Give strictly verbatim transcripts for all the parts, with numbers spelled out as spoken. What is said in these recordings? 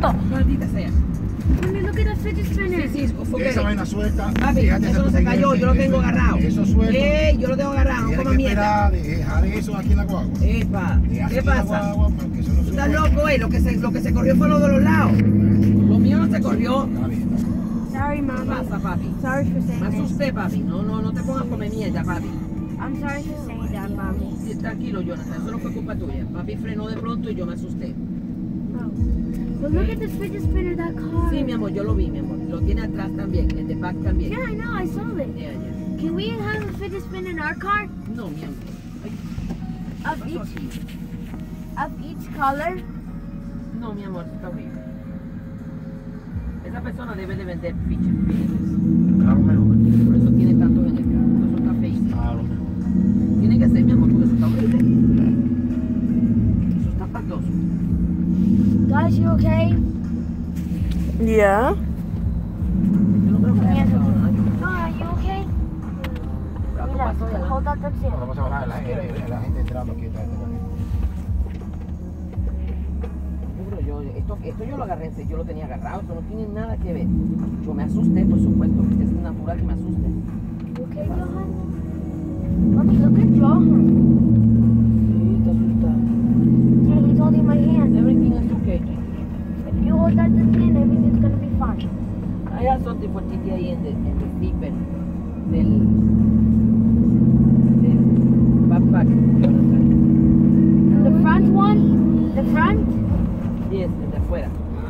foto. Maldita sea. Mami, look at the fidget spinner. Sí, sí, fue Esa vaina suelta. Papi, fíjate, eso no se cayó, yo lo tengo agarrado. Eso suelto. Eh, yo lo tengo agarrado, no Tienes como que mierda. esperar, dejar eso aquí en la guagua. Epa, Dejar ¿qué aquí en la pasa? guagua para que eso no Tú estás suba. loco, eh. Lo que se, lo que se corrió fue lo de los lados. Lo mío no se corrió. Está bien. Sorry, ¿Qué Mama. pasa, papi? Sorry for Me saying that. asusté, papi. No, no, no te pongas a comer mierda, papi. I'm sorry for saying that, Mommy. Sí, tranquilo, Jonathan. Eso no fue culpa tuya. Papi frenó de pronto y yo me asusté. Oh. But look at the fidget spinner, that car. Sí, mi amor, yo lo vi, mi amor. Lo tiene atrás también, el de back también. Yeah, I know, I saw it. Yeah, yeah. Can we have a fidget spinner in our car? No, mi amor. Ay, Of ¿qué pasó each, aquí? of each color? No, mi amor, está horrible. Esa persona debe de vender fichas. Claro, mejor. Por eso tiene tantos en el carro. Eso está feísimo. Claro, mejor. Tiene que ser, mi amor, porque eso está horrible. Eso está pastoso. Guys, you okay? Yeah. Yo no creo que le haya pasado nada. No, are you okay? Algo Mira, pasó ya. hold up the chair. Vamos a bajar la, la, la, la gente entrando aquí. Está, está, está. Seguro yo, esto, esto yo lo agarré, en serio, yo lo tenía agarrado, eso no tiene nada que ver. Yo me asusté, por supuesto, es natural que me asuste. You okay, Johan? Mommy, look at Johan. Sí, está asustado. Yeah, he's holding my hand. Everything is okay. If you hold out the hand, everything's gonna be fine. I have something for Titi ahí en el, en el zipper del, del backpack, Jonathan. The front one? The front? Yes, el de afuera.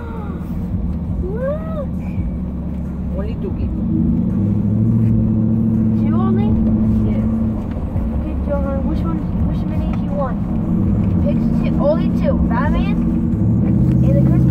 Look! Only two kids. Two only? Yes. Okay, Johan, which one, which minis you want? Pick two, only two. Batman and the Christmas